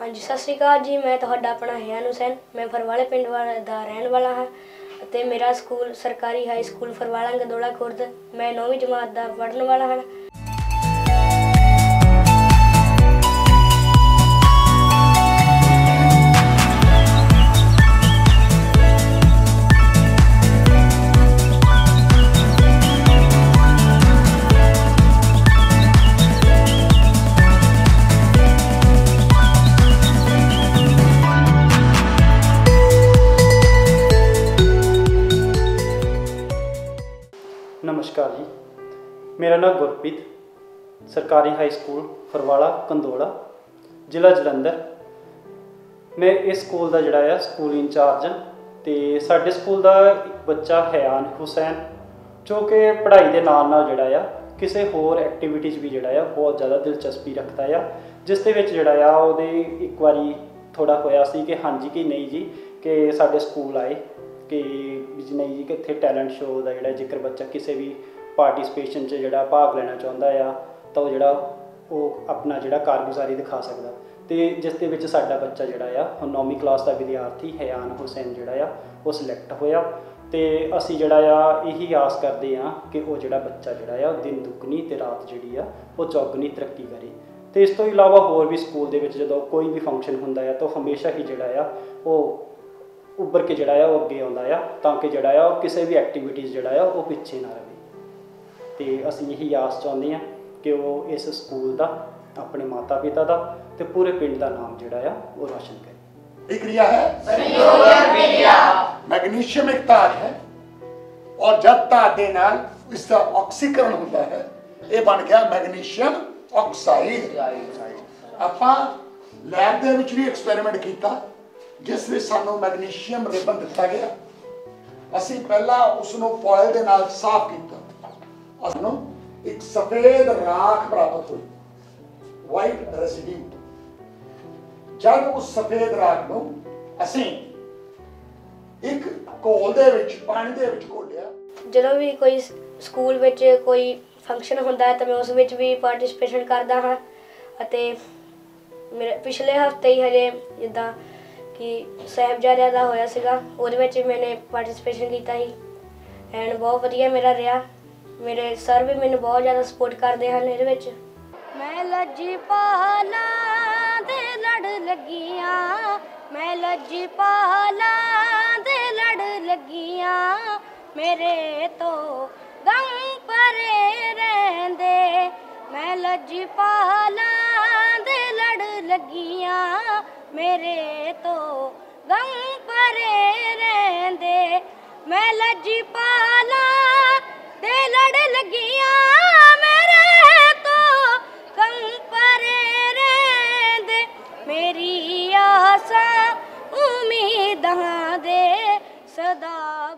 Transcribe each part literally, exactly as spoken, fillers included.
हाँ जी, सत श्री अकाल जी। मैं तुहाडा अपना हयान हुसैन, मैं फरवाले पिंड दा रहन वाला हाँ ते मेरा स्कूल सरकारी हाई स्कूल फरवाला गंदोला खुर्द। मैं नौवीं जमात दा पढ़न वाला हाँ। नमस्कार जी, मेरा नाम गुरप्रीत, सरकारी हाई स्कूल फरवाला कंदोला, जिला जलंधर। मैं इस स्कूल का जोड़ा स्कूल इंचार्ज हाँ। तो साढ़े स्कूल का एक बच्चा हयान हुसैन जो कि पढ़ाई के नाल नाल जोड़ा किसी होर एक्टिविटीज़ भी जोड़ा बहुत ज़्यादा दिलचस्पी रखता है, जिस दे विच जोड़ा वो एक बारी थोड़ा होया सी कि हाँ जी कि नहीं जी कि साढ़े स्कूल आए कि नहीं जी कि इत्थे टैलेंट शो का जोड़ा जिक्र बच्चा किसी भी पार्टिसिपेशन च जोड़ा भाग लेना चाहता है तो जोड़ा वो अपना जोड़ा कारगुजारी दिखा सकता। तो जिस दे विच साडा बच्चा जोड़ा हुण नौवीं क्लास का विद्यार्थी हयान हुसैन जोड़ा वो सिलैक्ट होया। तो असी जोड़ा यही आस करते हाँ कि वो जोड़ा बच्चा जोड़ा दिन दुगनी तो रात जी वो चौगनी तरक्की करे। तो इस तो इलावा होर भी स्कूल दे विच जदों कोई भी फंक्शन हुंदा है तो हमेशा ही जोड़ा वो उभर के जोड़ा वो अगे आता है ताकि जोड़ा किसी भी एक्टिविटीज़ जोड़ा वो पिछे ना रहे। तो असी यही आस चाहते हैं कि वो इस स्कूल का अपने माता पिता का तो पूरे पिंड का नाम जोड़ा वो रोशन करे। एक क्रिया है मैग्नीशियम एक ताज है और जब ताज के नाल इसका ऑक्सीकरण होता है ये बन गया मैग्नीशियम ऑक्साइड। आपां लैब दे विच भी एक्सपेरिमेंट किया जिस विच सानू मैग्नीशियम रिबन दिता गया। असी पहला उसनों फॉयल दे नाल साफ किया, सानू एक सफेद राख प्राप्त हुई, वाइट रेसिड्यू। जब उस सफेद राख नू असी एक घोल दे विच पानी दे विच घोलिया। जदों भी कोई स्कूल विच कोई फंक्शन हुंदा है तो मैं उस विच भी पार्टिसिपेशन करदा हाँ। अते मेरे पिछले हफ्ते ही हजे जिद्दां कि साहिबजादियां दा होया सीगा उहदे विच मैंने पार्टिसिपेशन कीता ही एंड बहुत वधिया मेरा रहा। मेरे सर भी मैंने बहुत ज़्यादा सपोर्ट करते हैं इहदे विच। मैं लज्जीपाला दे लड़ लगियां, मैं लज्जीपाला दे लड़ लगियां, मेरे तो गम परे रहंदे। मैं लज्जीपाला दे लड़ लगियां, मेरे तो गम परे रहंदे। मैं लज्जीपाला दे लड़ लगियां, मेरे तो गम परे रहंदे। मेरी आसां उम्मीदां दे सदा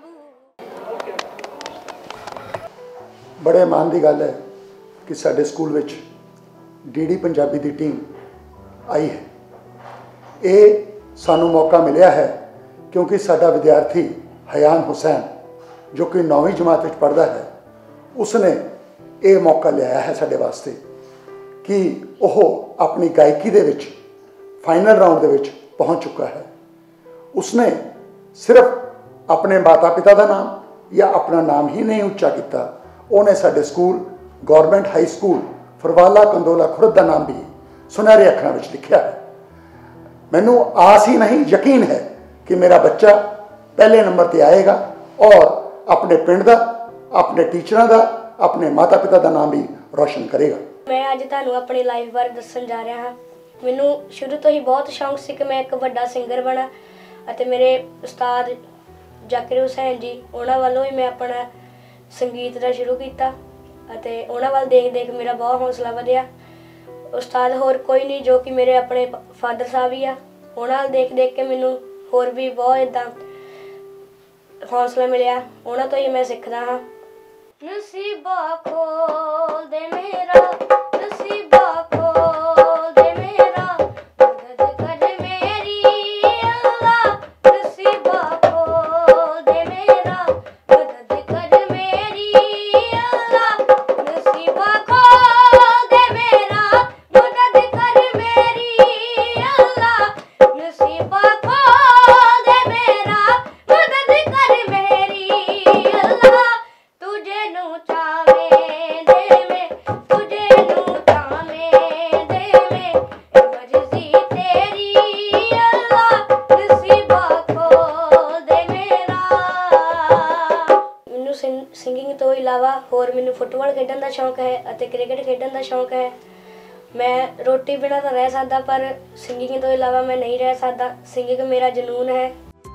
बड़े मान की गल है कि साडे स्कूल विच डी डी पंजाबी की टीम आई है। ये सानू मौका मिलया है क्योंकि साडा विद्यार्थी हयान हुसैन जो कि नौवीं जमात में पढ़ता है उसने ये मौका लिया है साडे वास्ते कि वह अपनी गायकी दे विच फाइनल राउंड दे विच पहुँच चुका है। उसने सिर्फ अपने माता पिता का नाम या अपना नाम ही नहीं उच्चा किया, उन्हें साडे school government high school Farwala Kandola Khurd का नाम भी सुनहरे अखरां विच लिखिया है। मैनू आस ही नहीं यकीन है कि मेरा बच्चा पहले नंबर पर आएगा और अपने पिंड का, अपने टीचरों का, अपने माता पिता का नाम भी रोशन करेगा। मैं अज तुहानू अपनी लाइफ बारे दस्सण जा रहा हाँ। मैनू शुरू तो ही बहुत शौक सी कि मैं एक वड्डा सिंगर बना अते मेरे उस्ताद जाकिर हुसैन जी उन्हां वालों ही मैं अपना संगीत का शुरू किया अते उन्हां वाल देख देख मेरा बहुत हौसला वधिया। उस्ताद होर कोई नहीं जो कि मेरे अपने फादर साहब ही आ, उन्हां देख देख के मैनू होर भी बहुत इदां हौसला मिलिया, उन्हां तो ही मैं सीखदा हाँ। नसीबा खोल दे मेरा, नसीबा खोल दे मेरा, मदद कर मेरी अल्लाह। नसीबा खोल दे मेरा, मदद कर मेरी अल्लाह। नसीबा खोल दे मेरा, मदद कर मेरी अल्लाह। ਨੂੰ ਚਾਵੇਂ ਦੇਵੇਂ ਤੁਝੇ ਨੂੰ ਚਾਵੇਂ ਦੇਵੇਂ ਮਰਜ਼ੀ ਤੇਰੀ ਅੱਲਾ ਨਸੀਬਾਂ ਖੋਲ ਦੇ ਮੇਰਾ। ਮੈਨੂੰ ਸਿੰਗਿੰਗ ਤੋਂ ਇਲਾਵਾ ਹੋਰ ਮੈਨੂੰ ਫੁੱਟਬਾਲ ਖੇਡਣ ਦਾ ਸ਼ੌਂਕ ਹੈ ਅਤੇ ਕ੍ਰਿਕਟ ਖੇਡਣ ਦਾ ਸ਼ੌਂਕ ਹੈ। ਮੈਂ ਰੋਟੀ ਬਿਨਾਂ ਤਾਂ ਰਹਿ ਸਕਦਾ ਪਰ ਸਿੰਗਿੰਗ ਤੋਂ ਇਲਾਵਾ ਮੈਂ ਨਹੀਂ ਰਹਿ ਸਕਦਾ। ਸਿੰਗਿੰਗ ਮੇਰਾ ਜਨੂਨ ਹੈ।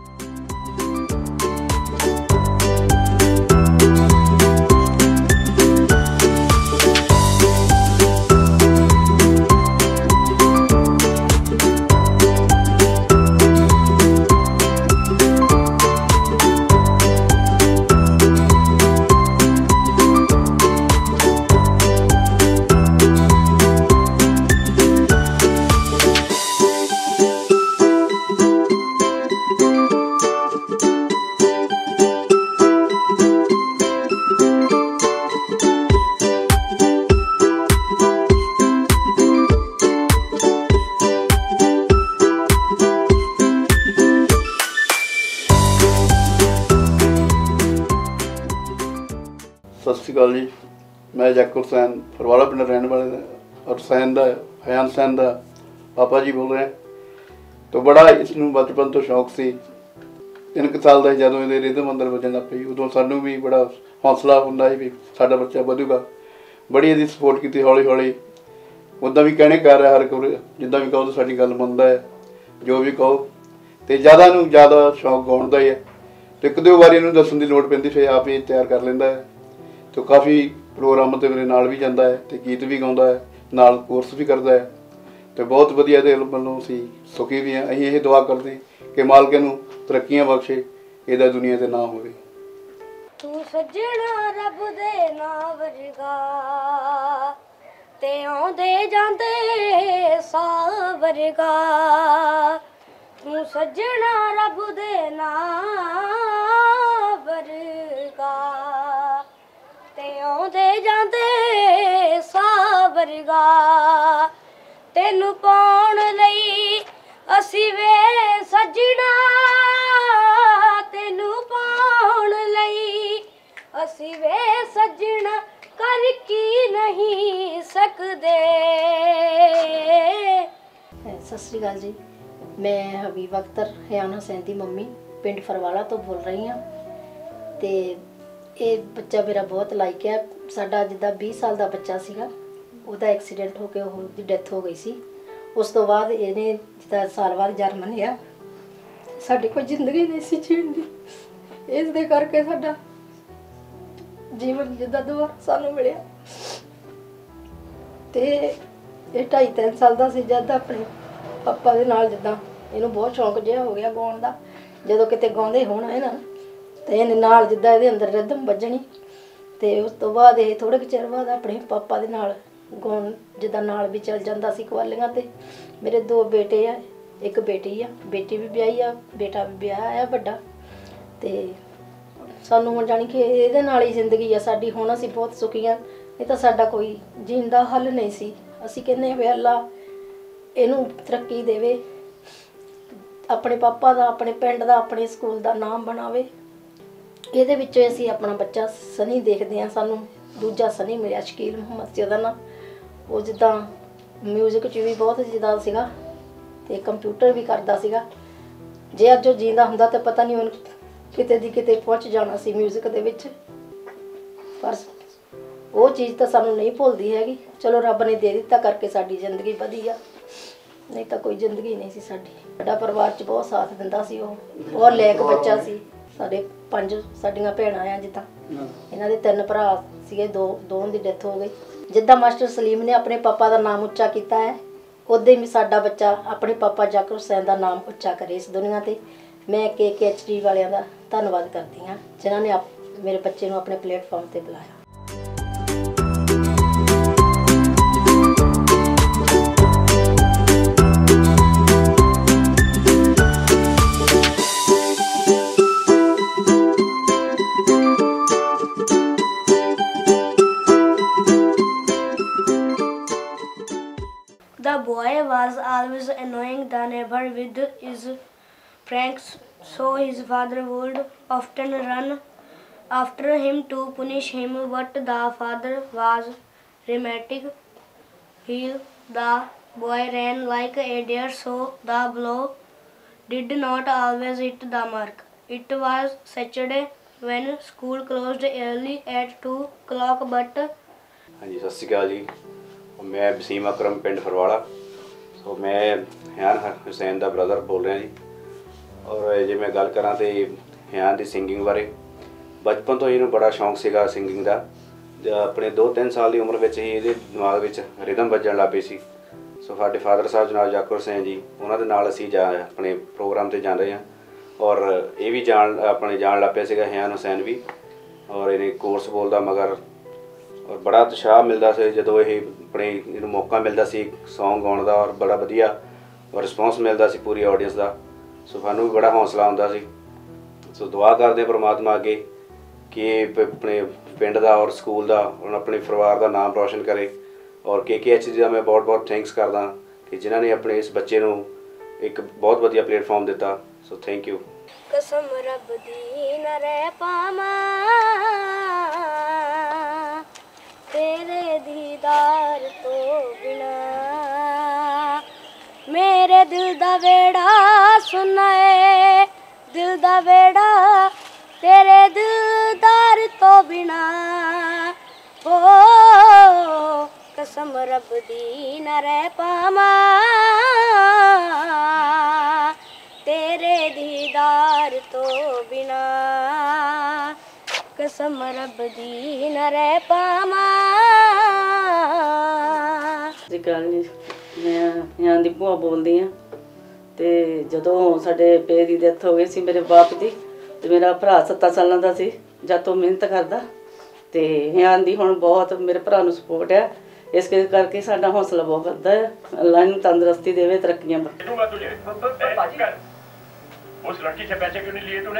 सत श्री अकाल जी। मैं जैक हुसैन फरवाड़ा पिंड रहने वाले हुसैन का हयान हुसैन का पापा जी बोल रहे हैं। तो बड़ा इसनूं बचपन तो शौक सी। तीन क साल का जदों ये रिदम अंदर वजन लग पई उदों सानूं भी बड़ा हौसला हुंदा भी साडा बच्चा वधूगा। बड़ी इसदी सपोर्ट की हौली हौली। उदा भी कहने कर रहा हर कोई जिद्दां भी कहो तो साडी गल मनदा है जो भी कहो। तो ज़्यादा नूं ज़्यादा शौक गाउण दा ही है। तो एक दो बारी इहनूं दस्सण दी लोड़ पैंदी फिर आप ही तैयार कर लैंदा है। तो काफ़ी प्रोग्राम तो मेरे नाल भी जाता है तो गीत भी गाँदा है नाल कोर्स भी करता है। तो बहुत वधिया दे वालों असीं सुखी भी हैं। असीं ये दुआ करते हैं कि मालक नूं तरक्कियां बख्शे इहदा दुनिया ते ना होवे। तू सज्जणा रब दे नां वर्गा ते आउंदे जांदे साह वर्गा। तू सज्जणा रब दे नां वर्गा ते आउंदे जांदे साह वर्गा। तैनूं पाउण लई असीं वे सज्जणा तैनूं पाउण लई असीं वे सज्जणा कर की नहीं सकदे। सत श्री अकाल जी। मैं हबीब अख्तर हयान हुसैन दी मम्मी पिंड फरवाड़ा तो बोल रही हाँ। तो ये बच्चा मेरा बहुत लाइक है। साडा जिद्दां बीस साल का बच्चा सीगा ਉਹਦਾ ਐਕਸੀਡੈਂਟ ਹੋ ਕੇ ਉਹਦੀ ਡੈਥ ਹੋ ਗਈ ਸੀ। ਉਸ ਤੋਂ ਬਾਅਦ ਇਹਨੇ ਜਿੱਦਾਂ ਸਾਲ ਬਾਅਦ ਜਨਮ ਲਿਆ। ਸਾਡੀ ਕੋਈ ਜ਼ਿੰਦਗੀ ਨਹੀਂ ਸੀ ਜੀਣ ਦੀ। ਇਸ ਦੇ ਕਰਕੇ ਸਾਡਾ ਜੀਵਨ ਜਿੱਦਾਂ ਦੁਬਾਰਾ ਸਾਨੂੰ ਮਿਲਿਆ। ਤੇ ਇਹ ਢਾਈ ਤਿੰਨ ਸਾਲ ਦਾ ਸੀ ਜਦ ਆਪਣੇ ਪਾਪਾ ਦੇ ਨਾਲ ਜਿੱਦਾਂ ਇਹਨੂੰ ਬਹੁਤ ਸ਼ੌਂਕ ਜਿਹਾ ਹੋ ਗਿਆ ਗਾਉਣ ਦਾ। ਜਦੋਂ ਕਿਤੇ ਗਾਉਂਦੇ ਹੋਣਾ ਹੈ ਨਾ ਤੇ ਇਹਨੇ ਨਾਲ ਜਿੱਦਾਂ ਇਹਦੇ ਅੰਦਰ ਰਿਦਮ ਵੱਜਣੀ। ਤੇ ਉਸ ਤੋਂ ਬਾਅਦ ਇਹ ਥੋੜੇ ਕੁ ਚਿਰ ਬਾਅਦ ਆਪਣੇ ਪਾਪਾ ਦੇ ਨਾਲ ਗਾਉਣ ਜਿੱਦਾਂ ਨਾਲ ਵੀ ਚੱਲ ਜਾਂਦਾ ਸੀ ਕਵਾਲੀਆਂ ਤੇ। ਮੇਰੇ ਦੋ ਬੇਟੇ ਆ ਇੱਕ ਬੇਟੀ ਆ। ਬੇਟੀ ਵੀ ਵਿਆਹੀ ਆ ਬੇਟਾ ਵੀ ਵਿਆਹ ਆ ਵੱਡਾ। ਤੇ ਸਾਨੂੰ ਹੁਣ ਜਾਣੀ ਕਿ ਇਹਦੇ ਨਾਲ ਹੀ ਜ਼ਿੰਦਗੀ ਆ ਸਾਡੀ। ਹੁਣ ਅਸੀਂ ਬਹੁਤ ਸੁਖੀ ਹਾਂ। ਇਹ ਤਾਂ ਸਾਡਾ ਕੋਈ ਜੀਣ ਦਾ ਹੱਲ ਨਹੀਂ ਸੀ। ਅਸੀਂ ਕਹਿੰਦੇ ਹਾਂ ਵੀ ਅੱਲਾ ਇਹਨੂੰ ਤਰੱਕੀ ਦੇਵੇ ਆਪਣੇ ਪਾਪਾ ਦਾ ਆਪਣੇ ਪਿੰਡ ਦਾ ਆਪਣੇ ਸਕੂਲ ਦਾ ਨਾਮ ਬਣਾਵੇ। ਇਹਦੇ ਵਿੱਚੋਂ ਅਸੀਂ ਆਪਣਾ ਬੱਚਾ ਸਨੀ ਦੇਖਦੇ ਹਾਂ। ਸਾਨੂੰ ਦੂਜਾ ਸਨੀ ਮਿਲਿਆ ਸ਼ਕੀਲ ਮੁਹੰਮਦ ਸੀ ਉਹਦਾ ਨਾਂ। ਉਹ ਜਿੱਦਾਂ ਮਿਊਜ਼ਿਕ 'ਚ ਵੀ ਬਹੁਤ ਜਿੱਦਾਂ ਸੀਗਾ ਤੇ ਕੰਪਿਊਟਰ ਵੀ ਕਰਦਾ ਸੀਗਾ। ਜੇ ਅੱਜ ਉਹ ਜਿੰਦਾ ਹੁੰਦਾ ਤਾਂ ਪਤਾ ਨਹੀਂ ਉਹਨੂੰ ਕਿਤੇ ਦੀ ਕਿਤੇ ਪਹੁੰਚ ਜਾਣਾ ਸੀ ਮਿਊਜ਼ਿਕ ਦੇ ਵਿੱਚ। ਪਰ ਉਹ ਚੀਜ਼ ਤਾਂ ਸਾਨੂੰ ਨਹੀਂ ਭੁੱਲਦੀ ਹੈਗੀ। ਚਲੋ ਰੱਬ ਨੇ ਦੇ ਦਿੱਤਾ ਕਰਕੇ ਸਾਡੀ ਜ਼ਿੰਦਗੀ ਵਧੀ ਆ। ਨਹੀਂ ਤਾਂ ਕੋਈ ਜ਼ਿੰਦਗੀ ਨਹੀਂ ਸੀ ਸਾਡੀ। ਸਾਡਾ ਪਰਿਵਾਰ 'ਚ ਬਹੁਤ ਸਾਥ ਦਿੰਦਾ ਸੀ। ਉਹ ਬਹੁਤ ਲੈਕ ਬੱਚਾ ਸੀ। ਸਾਡੇ ਪੰਜ ਸਾਡੀਆਂ ਭੈਣਾਂ ਆ ਜਿੱਦਾਂ ਇਹਨਾਂ ਦੇ ਤਿੰਨ ਭਰਾ ਸੀਗੇ ਦੋ ਦੋਵਾਂ ਦੀ ਡੈਥ ਹੋ ਗਈ। ਜਿੱਦਾਂ ਮਾਸਟਰ ਸਲੀਮ ਨੇ ਆਪਣੇ ਪਾਪਾ ਦਾ ਨਾਮ ਉੱਚਾ ਕੀਤਾ ਹੈ ਉੱਦਾਂ ਹੀ ਸਾਡਾ ਬੱਚਾ ਆਪਣੇ ਪਾਪਾ ਜ਼ਾਕਿਰ ਹੁਸੈਨ ਦਾ ਨਾਮ ਉੱਚਾ ਕਰੇ ਇਸ ਦੁਨੀਆ ਤੇ। ਮੈਂ ਕੇ ਕੇ ਐਚ ਡੀ ਵਾਲਿਆਂ ਦਾ ਧੰਨਵਾਦ ਕਰਦੀ ਹਾਂ ਜਿਨ੍ਹਾਂ ਨੇ ਮੇਰੇ ਬੱਚੇ ਨੂੰ ਆਪਣੇ ਪਲੇਟਫਾਰਮ ਤੇ ਬੁਲਾਇਆ। The boy was always annoying the neighbor with his pranks, so his father would often run after him to punish him, but the father was rheumatic. He, the boy ran like a deer, so the blow did not always hit the mark. It was Saturday when school closed early at two o'clock, but हाँ जी, सत श्री अकाल जी। मैं वसीम अकरम पिंड फरवाड़ा। सो मैं हियान हुसैन का brother बोल रहा जी। और जे मैं गल करा तो हियान की सिंगिंग बारे, बचपन तो इन्हूं बड़ा शौक सीगा सिंगिंग का। अपने दो तीन साल की उम्र में ही ये दिमाग में रिदम बजन लग पई सी। सो साडे फादर साहब जनाब जाकिर हुसैन जी, उन्होंने नाल असीं जा अपने प्रोग्राम से जाते हैं। और ये भी जान अपने जान लग पिया सीगा हियान हुसैन भी। और इन्हें कोर्स बोलता मगर और बड़ा उत्साह मिलता से जो ये अपने इन्हूं मौका मिलता सी सॉन्ग गाउण दा। और बड़ा वधिया और रिस्पॉन्स मिलता सी पूरी ऑडियंस का। सो सानूं भी बड़ा हौसला आउंदा सी। सो दुआ करते परमात्मा अगे कि अपने पिंड का और स्कूल का और अपने परिवार का नाम रोशन करे। और के के एच डी का मैं बहुत बहुत थैंक्स करदा कि जिन्होंने अपने इस बच्चे नूं एक बहुत वधिया प्लेटफॉर्म दिता। So thank you. कसम रब दी न रह पावा तेरे दीदार तो बिना, मेरे दिल दा वेड़ा सुनाए, दिल दा वेड़ा तेरे दिलदार तो बिना। ओ कसम रब दी न रह पावा तेरे दीदार तो बिना, कसम रब दी न रह पावा। ਸਤਿ ਸ਼੍ਰੀ ਅਕਾਲ ਜੀ। ਮੈਂ ਹਿਆਂ ਦੀ ਭੂਆ ਬੋਲਦੀ ਹਾਂ। ਤੇ ਜਦੋਂ ਸਾਡੇ ਪੇ ਦੀ ਡੈਥ ਹੋ ਗਈ ਸੀ ਮੇਰੇ ਬਾਪ ਦੀ, ਤੇ ਮੇਰਾ ਭਰਾ ਸੱਤਾਂ ਸਾਲਾਂ ਦਾ ਸੀ ਜਦ ਤੋਂ ਮਿਹਨਤ ਕਰਦਾ। ਤੇ ਹਿਆਂ ਦੀ ਹੁਣ ਬਹੁਤ ਮੇਰੇ ਭਰਾ ਨੂੰ ਸਪੋਰਟ ਹੈ, ਇਸ ਕਰਕੇ ਸਾਡਾ ਹੌਸਲਾ ਬਹੁਤ ਵੱਧਦਾ ਹੈ। ਅੱਲਾ ਨੂੰ ਤੰਦਰੁਸਤੀ ਦੇਵੇ, ਤਰੱਕੀਆਂ बख्शे। उस लड़की से पैसे क्यों नहीं लिए तूने?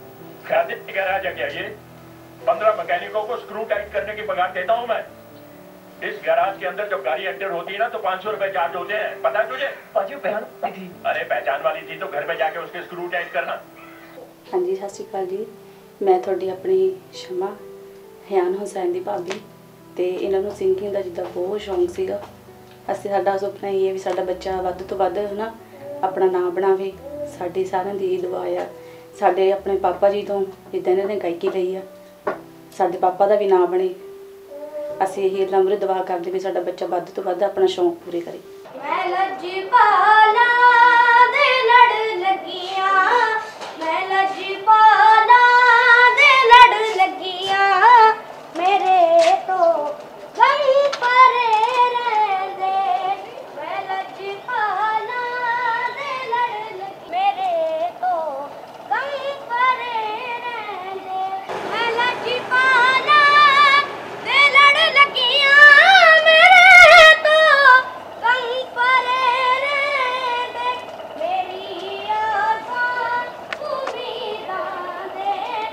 गैराज है क्या ये? पंद्रह मैकेनिकों को स्क्रू टाइट करने की पगार देता हूँ मैं। इस गैराज के अंदर जब गाड़ी एंटर होती है ना तो पाँच सौ रुपए चार्ज होते हैं, पता है तुझे? पहचान थी। अरे पहचान वाली थी तो घर में जाके उसके स्क्रू टाइट करना। हाँ जी, सत श्री अकाल जी। मैं थोड़ी अपनी शमा हियान हुसैन की भाभी। तो इन्होंने सिंगिंग का जिदा बहुत शौक सीगा। ਅਸੀਂ ਸਾਡਾ ਸੁਪਨਾ ਇਹ ਹੈ ਵੀ ਸਾਡਾ ਬੱਚਾ ਵੱਧ ਤੋਂ ਵੱਧ ਹੈ ਨਾ ਆਪਣਾ ਨਾਮ ਬਣਾਵੇ। ਸਾਡੀ ਸਾਰਿਆਂ ਦੀ ਦੁਆ ਆ। ਸਾਡੇ ਆਪਣੇ ਪਾਪਾ ਜੀ ਤੋਂ ਜਿੱਦਾਂ ਇਹਨਾਂ ਨੇ ਗਾਇਕੀ ਲਈ ਆ, ਸਾਡੇ ਪਾਪਾ ਦਾ ਵੀ ਨਾਮ ਬਣੇ। ਅਸੀਂ ਇਹੀ ਅੱਲਾ ਮੂਹਰੇ ਦੁਆ ਕਰਦੇ ਵੀ ਸਾਡਾ ਬੱਚਾ ਵੱਧ ਤੋਂ ਵੱਧ ਆਪਣਾ ਸ਼ੌਂਕ ਪੂਰੇ ਕਰੇ। मैं लजपाला दे लड़ लगिया, मैं लजपाला दे लड़ लगिया, मेरे तो गम परे रहंदे। मैं लजपाला दे लड़ लगी, मेरे तो गम परे रहंदे। मैं लजपाला दे लड़ लगिया, मेरे तो गम परे रहंदे। मेरी आसां उम्मीदां दे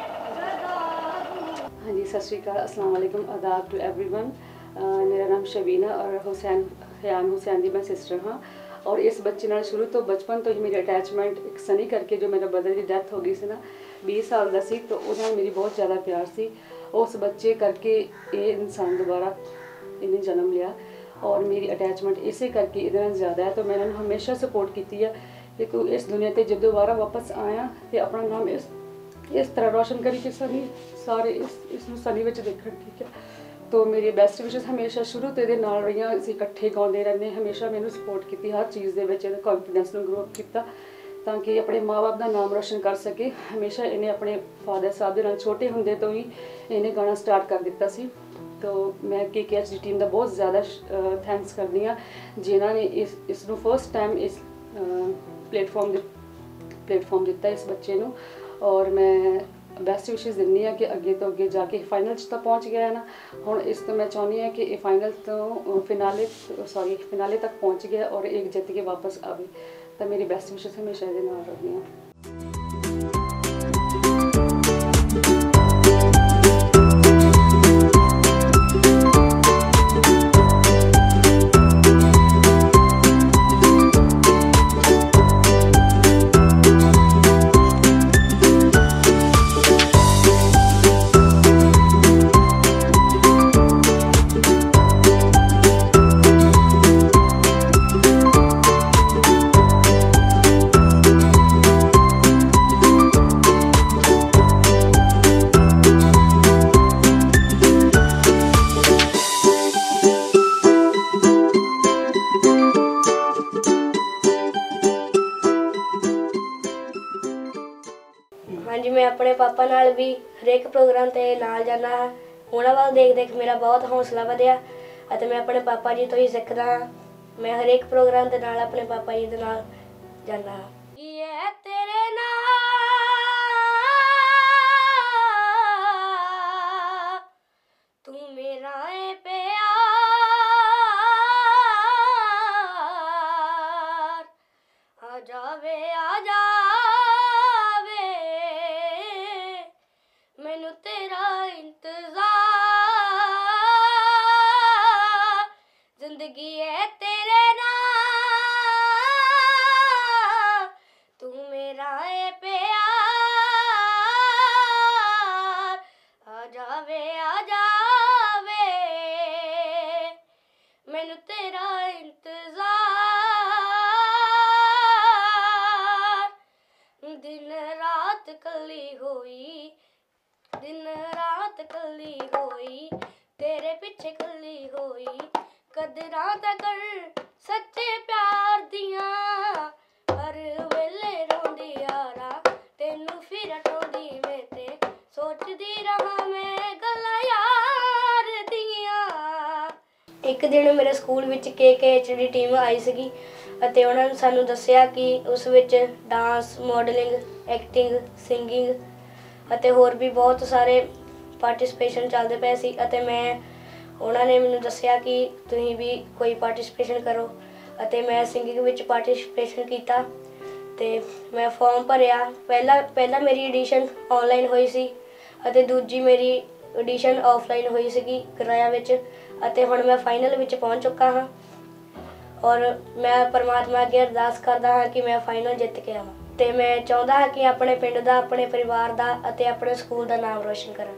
गदारू। हाँ जी, सत श्री अकाल, अस्सलाम वालेकुम, आदाब टू एवरीवन। मेरा नाम शबीना और हुसैन हियान हुसैन ਦੀ ਮੈਂ ਸਿਸਟਰ ਹਾਂ। ਔਰ ਇਸ ਬੱਚੇ ਨਾਲ ਸ਼ੁਰੂ ਤੋਂ ਬਚਪਨ ਤੋਂ ਹੀ ਮੇਰੀ ਅਟੈਚਮੈਂਟ ਇੱਕ ਸਨੀ ਕਰਕੇ ਜੋ ਮੇਰਾ ਬ੍ਰਦਰ ਦੀ ਡੈਥ ਹੋ ਗਈ ਸੀ ਨਾ ਵੀਹ ਸਾਲ ਦਾ ਸੀ, ਤਾਂ ਉਹਦੇ ਨਾਲ ਮੇਰੀ ਬਹੁਤ ਜ਼ਿਆਦਾ ਪਿਆਰ ਸੀ। ਉਸ ਬੱਚੇ ਕਰਕੇ ਇਹ ਇਨਸਾਨ ਦੁਬਾਰਾ ਇਹਨੇ ਜਨਮ ਲਿਆ ਔਰ ਮੇਰੀ ਅਟੈਚਮੈਂਟ ਇਸੇ ਕਰਕੇ ਇਹਦੇ ਨਾਲ ਜ਼ਿਆਦਾ ਹੈ। ਤਾਂ ਮੈਂ ਇਹਨਾਂ ਨੂੰ ਹਮੇਸ਼ਾ ਸਪੋਰਟ ਕੀਤੀ ਹੈ ਕਿ ਤੂੰ ਇਸ ਦੁਨੀਆ 'ਤੇ ਜਦ ਦੁਬਾਰਾ ਵਾਪਸ ਆਇਆ ਤੇ ਆਪਣਾ ਨਾਮ ਇਸ ਇਸ ਤਰ੍ਹਾਂ ਰੋਸ਼ਨ ਕਰੀ ਕਿ ਸਨੀ ਸਾਰੇ ਇਸ ਇਸ ਨੂੰ ਸਨੀ ਵਿੱਚ ਦੇਖਣ। ਠੀਕ ਹੈ, तो मेरी बेस्ट विशेस हमेशा शुरू तो ये नाल रही। असीं इकट्ठे गाते रहने, हमेशा मैंने सपोर्ट की हर चीज़ के कॉन्फिडेंस में ग्रो किया ताकि अपने माँ बाप का नाम रोशन कर सके। हमेशा इन्हें अपने फादर साहब के नाल छोटे होंदे तो ही इन्हें गाना स्टार्ट कर दिता सी। तो मैं के के एच डी टीम का बहुत ज़्यादा थैंक्स करनी हाँ जिन्होंने इस इसनों फर्स्ट टाइम इस प्लेटफॉर्म प्लेटफॉर्म दिता इस बच्चे नूं। और मैं बेस्ट विशेस दिंदी हाँ कि अगे तो अगे जाके फाइनल तो पहुँच गया है ना। हुण इस तो मैं चाहती हाँ कि ये फाइनल तो फिनाले सॉरी फिनाले तक पहुँच गया और एक जित के वापस आवे। तो मेरी बेस्ट विशेस हमेशा ये नाल रही हैं। ਪਾਪਾ ਨਾਲ ਵੀ ਹਰੇਕ ਪ੍ਰੋਗਰਾਮ ਤੇ ਨਾਲ ਜਾਂਦਾ ਹਾਂ। ਉਹਨਾਂ ਵੱਲ ਦੇਖ ਦੇਖ ਮੇਰਾ ਬਹੁਤ ਹੌਸਲਾ ਵਧਿਆ ਅਤੇ ਮੈਂ ਆਪਣੇ ਪਾਪਾ ਜੀ ਤੋਂ ਹੀ ਸਿੱਖਦਾ ਹਾਂ। ਮੈਂ ਹਰੇਕ ਪ੍ਰੋਗਰਾਮ ਦੇ ਨਾਲ ਆਪਣੇ ਪਾਪਾ ਜੀ ਦੇ ਨਾਲ ਜਾਂਦਾ ਹਾਂ। ਇਹ ਤੇਰੇ ਨਾਲ ਤੂੰ ਮੇਰਾ ਏ ਪਿਆਰ, ਆ ਜਾਵੇ ਆ ਜਾਵੇ ਮੈਨੂੰ ਤੇਰਾ ਇੰਤਜ਼ਾਰ, ਜ਼ਿੰਦਗੀ ਏ ਤੇਰੇ ਨਾਲ ਤੂੰ ਮੇਰਾ ਏ ਪਿਆਰ, ਆ ਜਾਵੇ ਆ ਜਾਵੇ ਮੈਨੂੰ ਤੇਰਾ ਇੰਤਜ਼ਾਰ। ਦਿਨ ਰਾਤ ਕੱਲੀ ਹੋਈ, ਦਿਨ ਰਾਤ ਕੱਲੀ ਹੋਈ, ਤੇਰੇ ਪਿੱਛੇ ਕੱਲੀ ਹੋਈ, ਕਦਰਾਂ ਤਾਂ ਕਰ ਸੱਚੇ ਪਿਆਰ ਦੀਆਂ, ਹਰ ਵੇਲੇ ਰੋਂਦੀ ਯਾਰਾ ਤੈਨੂੰ ਫਿਰ ਟੋਂਦੀ ਮੈਂ ਤੇ ਸੋਚਦੀ ਰਹਾਂ ਮੈਂ ਗੱਲਾਂ ਯਾਰ ਦੀਆਂ। ਇੱਕ ਦਿਨ ਮੇਰੇ ਸਕੂਲ ਵਿੱਚ K K H D team ਆਈ ਸੀਗੀ ਅਤੇ ਉਹਨਾਂ ਨੇ ਸਾਨੂੰ ਦੱਸਿਆ ਕਿ ਉਸ ਵਿੱਚ ਡਾਂਸ, ਮਾਡਲਿੰਗ, ਐਕਟਿੰਗ, ਸਿੰਗਿੰਗ ਅਤੇ ਹੋਰ ਵੀ ਬਹੁਤ ਸਾਰੇ ਪਾਰਟਿਸਪੇਸ਼ਨ ਚੱਲਦੇ ਪਏ ਸੀ ਅਤੇ ਮੈਂ ਉਹਨਾਂ ਨੇ ਮੈਨੂੰ ਦੱਸਿਆ ਕਿ ਤੁਸੀਂ ਵੀ ਕੋਈ ਪਾਰਟਿਸਪੇਸ਼ਨ ਕਰੋ ਅਤੇ ਮੈਂ ਸਿੰਗਿੰਗ ਵਿੱਚ ਪਾਰਟਿਸਪੇਸ਼ਨ ਕੀਤਾ ਅਤੇ ਮੈਂ ਫਾਰਮ ਭਰਿਆ। ਪਹਿਲਾਂ ਪਹਿਲਾਂ ਮੇਰੀ ਐਡੀਸ਼ਨ ਔਨਲਾਈਨ ਹੋਈ ਸੀ ਅਤੇ ਦੂਜੀ ਮੇਰੀ ਐਡੀਸ਼ਨ ਆਫਲਾਈਨ ਹੋਈ ਸੀਗੀ ਕਿਰਾਇਆ ਵਿੱਚ, ਅਤੇ ਹੁਣ ਮੈਂ ਫਾਈਨਲ ਵਿੱਚ ਪਹੁੰਚ ਚੁੱਕਾ ਹਾਂ ਔਰ ਮੈਂ ਪਰਮਾਤਮਾ ਅੱਗੇ ਅਰਦਾਸ ਕਰਦਾ ਹਾਂ ਕਿ ਮੈਂ ਫਾਈਨਲ ਜਿੱਤ ਕੇ ਆਵਾਂ ਅਤੇ ਮੈਂ ਚਾਹੁੰਦਾ ਹਾਂ ਕਿ ਆਪਣੇ ਪਿੰਡ ਦਾ, ਆਪਣੇ ਪਰਿਵਾਰ ਦਾ ਅਤੇ ਆਪਣੇ ਸਕੂਲ ਦਾ ਨਾਮ ਰੋਸ਼ਨ ਕਰਾਂ।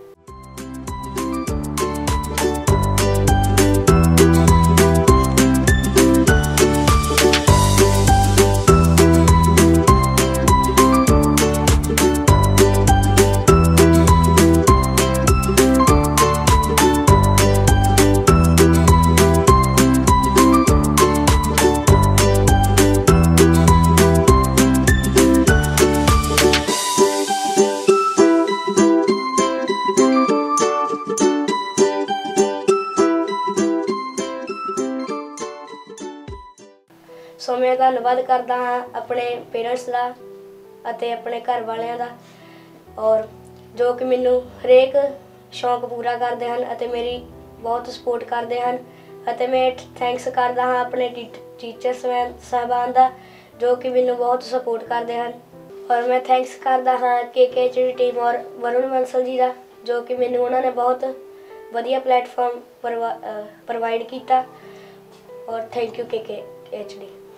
ਸੋ ਮੈਂ ਧੰਨਵਾਦ ਕਰਦਾ ਹਾਂ ਆਪਣੇ ਪੇਰੈਂਟਸ ਦਾ ਅਤੇ ਆਪਣੇ ਘਰ ਵਾਲਿਆਂ ਦਾ, ਔਰ ਜੋ ਕਿ ਮੈਨੂੰ ਹਰੇਕ ਸ਼ੌਂਕ ਪੂਰਾ ਕਰਦੇ ਹਨ ਅਤੇ ਮੇਰੀ ਬਹੁਤ ਸਪੋਰਟ ਕਰਦੇ ਹਨ। ਅਤੇ ਮੈਂ ਥੈਂਕਸ ਕਰਦਾ ਹਾਂ ਆਪਣੇ ਟੀਚਰਸ ਸਾਹਿਬਾਨ ਦਾ ਜੋ ਕਿ ਮੈਨੂੰ ਬਹੁਤ ਸਪੋਰਟ ਕਰਦੇ ਹਨ। ਔਰ ਮੈਂ ਥੈਂਕਸ ਕਰਦਾ ਹਾਂ K K H D team ਔਰ ਵਰੁਣ ਬੰਸਲ ਜੀ ਦਾ ਜੋ ਕਿ ਮੈਨੂੰ ਉਹਨਾਂ ਨੇ ਬਹੁਤ ਵਧੀਆ ਪਲੇਟਫਾਰਮ ਪ੍ਰੋਵਾਈਡ ਕੀਤਾ। ਔਰ thank you K K H D.